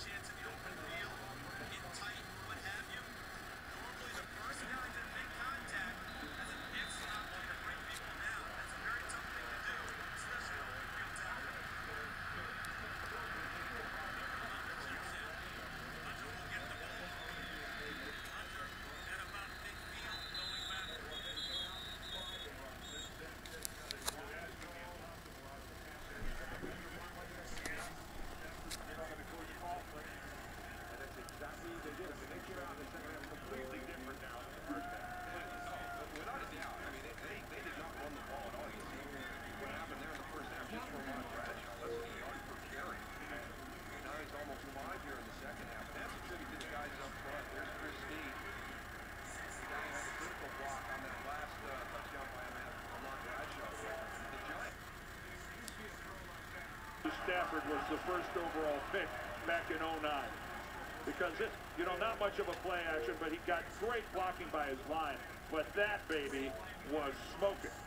Stafford was the first overall pick back in '09 because not much of a play action, but he got great blocking by his line. But that baby was smoking.